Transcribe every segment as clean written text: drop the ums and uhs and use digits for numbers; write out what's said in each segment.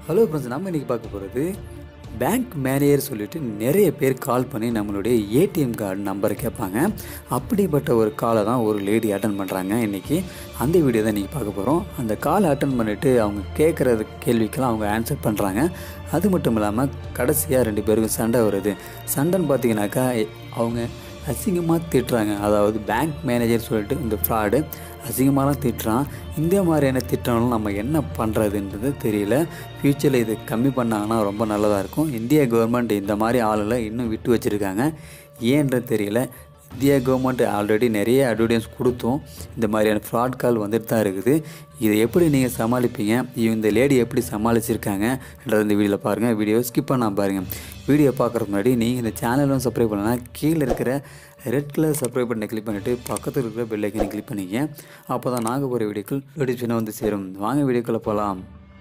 Hello friends, நம்ம இன்றைக்கி பார்க்க போகிறது பேங்க் மேனேஜர் சொல்லிவிட்டு நிறைய பேர் கால் பண்ணி நம்மளுடைய ஏடிஎம் கார்டு நம்பரை கேட்பாங்க. அப்படிப்பட்ட ஒரு காலை தான் ஒரு லேடி அட்டன் பண்ணுறாங்க இன்றைக்கி. அந்த வீடியோ தான் இன்றைக்கி பார்க்க போகிறோம். அந்த காலை அட்டன் பண்ணிவிட்டு அவங்க கேட்குறது கேள்விக்கெல்லாம் அவங்க ஆன்சர் பண்ணுறாங்க. அது மட்டும் இல்லாமல் கடைசியாக 2 பேருக்கும் சண்டை வருது. சண்டைன்னு பார்த்தீங்கன்னாக்கா அவங்க அசிங்கமாக திட்டுறாங்க. அதாவது பேங்க் மேனேஜர் சொல்லிட்டு இந்த ஃப்ராடு அசிங்கமாலாம் திட்டுறான். இந்த மாதிரியான திட்டங்களும் நம்ம என்ன பண்ணுறதுன்றது தெரியல. ஃப்யூச்சரில் இது கம்மி பண்ணாங்கன்னா ரொம்ப நல்லதாக இருக்கும். இந்திய கவர்மெண்ட் இந்த மாதிரி ஆளுகளை இன்னும் விட்டு வச்சுருக்காங்க. ஏன்றது தெரியல. இந்தியா கவர்மெண்ட் ஆல்ரெடி நிறைய அட்வர்டைஸ் கொடுத்தோம். இந்த மாதிரியான ஃப்ராட் கால் வந்துட்டு தான் இருக்குது. இதை எப்படி நீங்கள் சமாளிப்பீங்க, இந்த லேடி எப்படி சமாளிச்சிருக்காங்கன்றது இந்த வீடியோவில் பாருங்கள். வீடியோவை ஸ்கிப் பண்ணால் பாருங்கள். வீடியோ பார்க்குறதுக்கு முன்னாடி நீங்கள் இந்த சேனலும் சப்ஸ்கிரைப் பண்ணலாம். கீழே இருக்கிற ரெட் கலர் சப்ஸ்கிரைப் பட்டனை கிளிக் பண்ணிவிட்டு பக்கத்தில் இருக்கிற பெல் ஐக்கனை கிளிக் பண்ணிக்க. அப்போ தான் நாங்கள் போகிற வீடியோக்கள் நோட்டிஃபிகேஷன் வந்து சேரும். வாங்க வீடியோக்குள்ளே போகலாம்.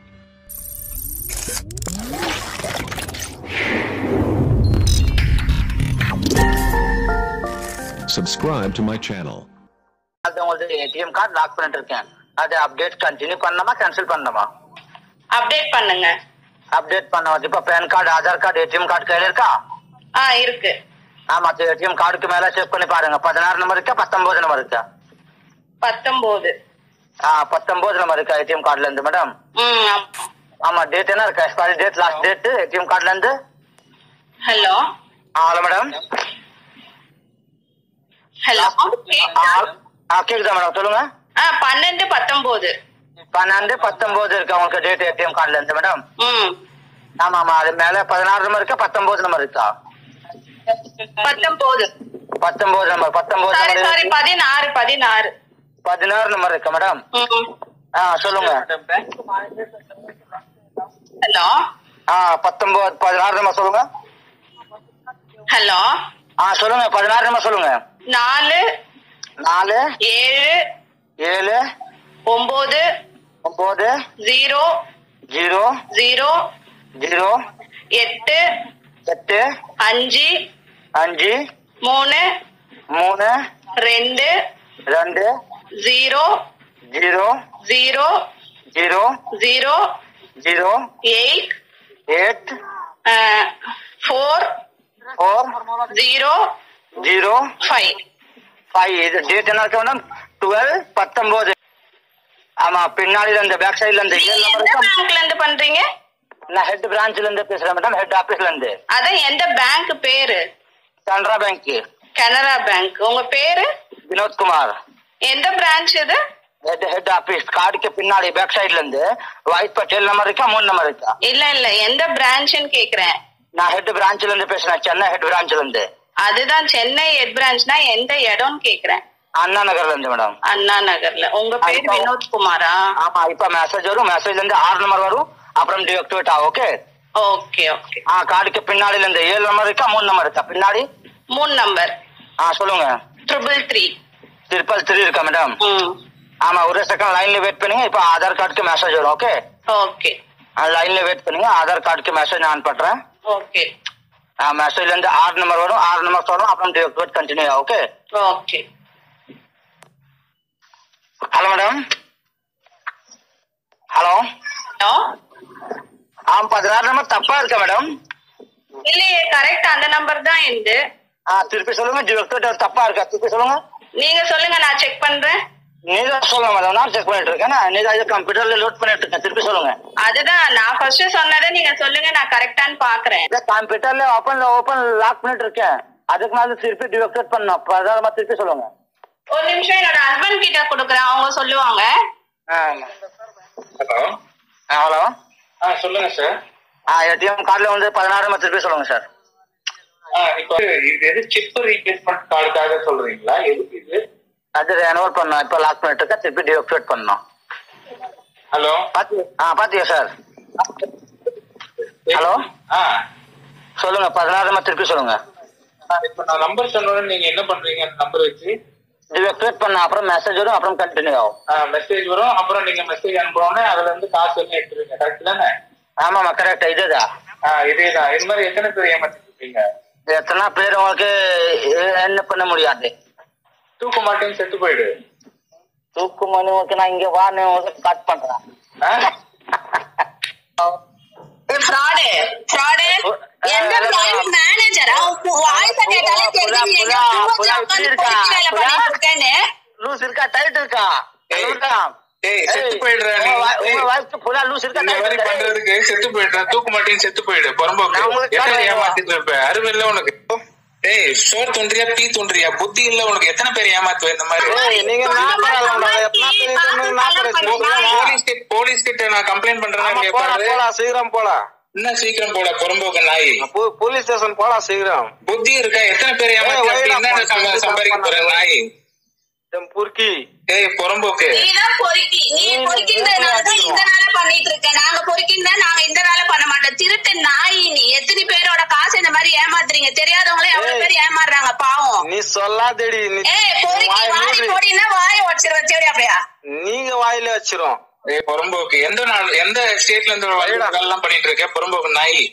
Subscribe to my channel. அது உங்களுக்கு ஏடிஎம் கார்டு லாக் பண்ணிட்டு இருக்கேன். அது அப்டேட் கண்டினியூ பண்ணணுமா கேன்சல் பண்ணணுமா? அப்டேட் பண்ணுங்க. அப்டேட் பண்ணணும். இப்போ PAN card, Aadhaar card, ATM card கையில இருக்கா? இருக்கு. ஆமா, ஏடிஎம் கார்டுக்கு மேல செக் பண்ணி பாருங்க. 16 நம்பர் இருக்கா, 19 நம்பர் இருக்கா? 19. 19 நம்பர் இருக்கா ஏடிஎம் கார்டுல இருந்து மேடம்? ஆமா, டேட் என்ன இருக்கா? Expiry date, last date ATM கார்டுல இருந்து. Hello hello madam. ஹலோ கேக்குதா மேடம்? சொல்லுங்க. 12 19 12 19 இருக்கா உங்களுக்கு டேட் ஏடிஎம் கார்டுல இருந்து மேடம்? ஆமா ஆமா, அது மேல 16 நம்பர் இருக்கா, 19 நம்பர் இருக்கா? 19 நம்பர். 19 சாரி 16 நம்பர் இருக்கா மேடம்? சொல்லுங்க. ஹலோ 19 16 நம்பர் சொல்லுங்க. ஹலோ சொல்லுங்க. 16 நம்பர் சொல்லுங்க. 4 4 7 7 9 9 0 0 0 0 8 8 5 5 3 3 2 2 0 0 0 0 0 0 8 8 4 4 0 0 5. 5. இது டேட் என்ன இருக்கு மேடம்? 12 19. ஆமா, பின்னாடில இருந்து பேக் சைடுல இருந்து 7 நம்பர் எந்த இருக்கா? பேங்க்ல இருந்து பண்றீங்க? நான் ஹெட் பிரான்ச்ல இருந்து பேசுறேன் மேடம். ஹெட் ஆபீஸ்ல இருந்து. அதான் எந்த பேங்க் பேரு? கனரா பேங்க். கனரா பேங்க். உங்க பேரு? வினோத் குமார். எந்த பிரான்ச் இது? Head office. கார்டுக்கு பின்னாடி பேக் சைடுல இருந்து ஒயிட் பட்டேல் நம்பர் இருக்கா, 3 நம்பர் இருக்கா? இல்ல எந்த பிரான்ச்னு கேக்குறேன். நான் ஹெட் பிரான்ச்ல இருந்து பேசுறேன். சென்னை ஹெட் பிரான்ச்ல இருந்து. அதுதான் சென்னை ஹெட் பிரான்ச்னா எந்த இடம்னு கேக்குறேன். அண்ணா நகர்ல இருந்து மேடம். அண்ணா நகர்ல. உங்க பேரு வினோத் குமாரா? ஆமா, இப்ப மெசேஜ் வரும். மெசேஜ்ல இருந்து 6 நம்பர் வரும். அப்புறம் டிஆக்டிவேட் ஆகும். Okay okay okay. கார்டுக்கு பின்னாடில இருந்து 7 நம்பர் இருக்கா, 3 நம்பர் இருக்கா? பின்னாடி 3 நம்பர். சொல்லுங்க. 333 333 இருக்கா மேடம்? ஆமா, ஒரு செகண்ட் லைன்ல வெயிட் பண்ணுங்க. இப்ப ஆதார் கார்டுக்கு மெசேஜ் வரும். Okay okay. லைன்ல வெயிட் பண்ணுங்க. ஆதார் கார்டுக்கு மெசேஜ் நான் பண்றேன். ஓகே. மெசேஜ்ல இருந்து 6 நம்பர் வரும். 6 நம்பர் சொல்லணும். அப்புறம் டிஆக்டிவேட் கண்டினியூ ஆகும். Okay okay. Hello madam. Hello. Hello 16 number தப்பா இருக்கா மேடம்? இல்லையே, கரெக்ட் அந்த நம்பர் தான் எந்து. திருப்பி சொல்லுங்க. டிஆக்டிவேட் தப்பா இருக்கா? திருப்பி சொல்லுங்க. நீங்க சொல்லுங்க, நான் செக் பண்றேன். நீங்க சொல்லுங்க மேடம். நான் செக் பண்ணிட்டு இருக்கேன். நீங்க கம்ப்யூட்டர்ல லோட் பண்ணிட்டு இருக்கேன். திருப்பி சொல்லுங்க. அதுதான் நான் ஃபர்ஸ்ட் சொன்னதை நீங்க சொல்லுங்க, நான் கரெக்டான்னு பாக்குறேன். கம்ப்யூட்டர்ல ஓபன் லாக் பண்ணிட்டு இருக்கேன். அதுக்கு மேல திருப்பி டிஆக்டிவேட் பண்ணணும். 16 திருப்பி சொல்லுங்க. ஒரு நிமிஷம், என்னோட ஹஸ்பண்ட் கிட்ட கொடுக்குறேன், அவங்க சொல்லுவாங்க. ஹலோ. ஹலோ. சொல்லுங்க சார். ஏடிஎம் கார்டுல வந்து 16 திருப்பி சொல்லுங்க சார். இப்போ இது எது சிப் ரீப்ளேஸ்மெண்ட் கார்டுக்காக சொல்றீங்களா? எதுக்கு இது? அது ரெனோவல் பண்ணோம். இப்ப லாக் பண்ணிட்டு இருக்கேன். திருப்பி டிஆக்டிவேட் பண்ணணும். ஹலோ. பாத்தியா சார்? ஹலோ. சொல்லுங்க. 16 திருப்பி சொல்லுங்க. இப்ப நான் நம்பர் சொன்னோட நீங்க என்ன பண்றீங்க? நம்பர் வச்சு டிஆக்டிவேட் பண்ண அப்புறம் மெசேஜ் வரும். அப்புறம் கண்டினியூ ஆகும். மெசேஜ் வரும். அப்புறம் நீங்க மெசேஜ் அனுப்புறோன்னே அதுல இருந்து காசு எல்லாம் எடுத்துருவீங்க. கரெக்ட் தானே? ஆமாமா, கரெக்டா. இதுதான். இதேதான். இது மாதிரி எத்தனை பேர் ஏமாத்திட்டு இருக்கீங்க? எத்தனை பேர் உங்களுக்கு என்ன பண்ண முடியாது. தூக்க மாட்டேன்னு செத்து போயிடு. தூக்கு மணி ஓகே, நான் இங்க வா, கட் பண்றேன். புலா லூஸ் இருக்கா இந்த மாதிரி பண்றதுக்கு செத்து போயிடுற தூக்கு மாட்டின்னு செத்து போயிடு புறம்போக்கு எத்தனை ஏமாத்திட்டு இருப்ப அறிவில்ல உனக்கு ஏய் சோர் தோன்றியா பீ தோன்றியா புத்தி இல்ல உனக்கு எத்தனை பேர் ஏமாத்துவ இந்த மாதிரி நீங்க போலீஸ் கிட்ட நான் கம்ப்ளைண்ட் பண்றேன் சீக்கிரம் போலாம் என்ன சீக்கிரம் போட புறம்போக்கு நாய் போலீஸ் ஸ்டேஷன் போலாம் சீக்கிரம் புத்தி இருக்கா எத்தனை பேர் ஏமாத்தி சம்பாதிக்க போற நாய் புர்க்கி ஏய் புறம்போக்கு நீதான் பொறுக்கி நீ பொறுக்கின்றதுனாலதான் இந்த நாள பண்ணிட்டு இருக்க நாங்க பொறுக்கின்றா நாங்க இந்த நாள பண்ண மாட்டோம் திருட்டு நாய் நீ எத்தனை பேரோட காசு இந்த மாதிரி ஏமாத்துறீங்க தெரியாதவங்களே எவ்வளவு பேர் ஏமாறுறாங்க பாவம் நீ சொல்லாதடி ஏய் பொறுக்கி வாடி போடினா வாயை உடைச்சிரு வச்சேடி அப்படியா நீங்க வாயில வச்சிரும் ஏய் புறம்போக்கு எந்த ஸ்டேட்ல இருந்து எல்லாம் பண்ணிட்டு இருக்க புறம்போக்கு நாய்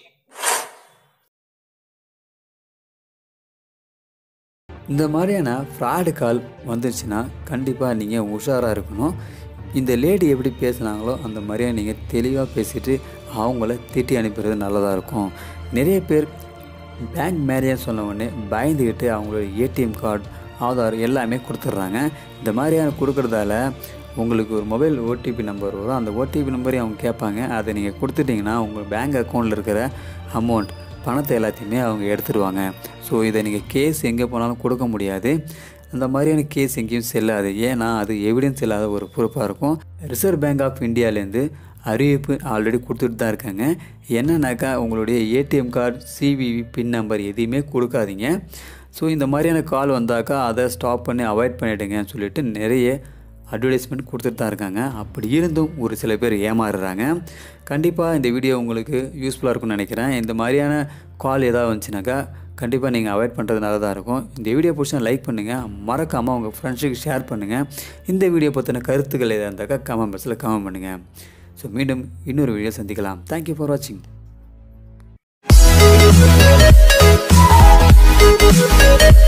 இந்த மாதிரியான ஃப்ராடு கால் வந்துருச்சுன்னா கண்டிப்பாக நீங்கள் உஷாராக இருக்கணும். இந்த லேடி எப்படி பேசுனாங்களோ அந்த மாதிரியே நீங்கள் தெளிவாக பேசிட்டு அவங்கள திட்டி அனுப்புறது நல்லதாக இருக்கும். நிறைய பேர் பேங்க் மேனேஜர் சொன்ன உடனே பயந்துக்கிட்டு அவங்களோட ஏடிஎம் கார்டு ஆதார் எல்லாமே கொடுத்துட்றாங்க. இந்த மாதிரியான கொடுக்குறதால உங்களுக்கு ஒரு மொபைல் ஓடிபி நம்பர் வரும். அந்த ஓடிபி நம்பரையும் அவங்க கேட்பாங்க. அதை நீங்கள் கொடுத்துட்டிங்கன்னா உங்கள் பேங்க் அக்கௌண்ட்டில் இருக்கிற அமௌண்ட் பணத்தை எல்லாத்தையுமே அவங்க எடுத்துடுவாங்க. ஸோ இதை நீங்கள் கேஸ் எங்கே போனாலும் கொடுக்க முடியாது. அந்த மாதிரியான கேஸ் எங்கேயும் செல்லாது. ஏன்னா அது எவிடன்ஸ் இல்லாத ஒரு பொறுப்பாக இருக்கும். ரிசர்வ் பேங்க் ஆஃப் இந்தியாவிலேருந்து அறிவிப்பு ஆல்ரெடி கொடுத்துட்டு தான் இருக்காங்க. என்னன்னாக்கா உங்களுடைய ATM card CVV pin number எதையுமே கொடுக்காதீங்க. ஸோ இந்த மாதிரியான கால் வந்தாக்கா அதை ஸ்டாப் பண்ணி அவாய்ட் பண்ணிவிடுங்கன்னு சொல்லிட்டு நிறைய அட்வர்டைஸ்மெண்ட் கொடுத்துட்டு தான் இருக்காங்க. அப்படி இருந்தும் ஒரு சில பேர் ஏமாறுறாங்க. கண்டிப்பாக இந்த வீடியோ உங்களுக்கு யூஸ்ஃபுல்லாக இருக்கும்னு நினைக்கிறேன். இந்த மாதிரியான கால் ஏதாவது வந்துச்சுனாக்கா கண்டிப்பாக நீங்கள் அவாய்ட் பண்ணுறது நல்லதாக இருக்கும். இந்த வீடியோ பிடிச்சா லைக் பண்ணுங்கள், மறக்காமல் உங்கள் ஃப்ரெண்ட்ஸுக்கு ஷேர் பண்ணுங்கள். இந்த வீடியோ பற்றின கருத்துக்கள் எதாக இருந்தாக்கா கமெண்ட் பாக்ஸில் கமெண்ட் பண்ணுங்கள். ஸோ மீண்டும் இன்னொரு வீடியோ சந்திக்கலாம். தேங்க்யூ ஃபார் வாட்சிங்.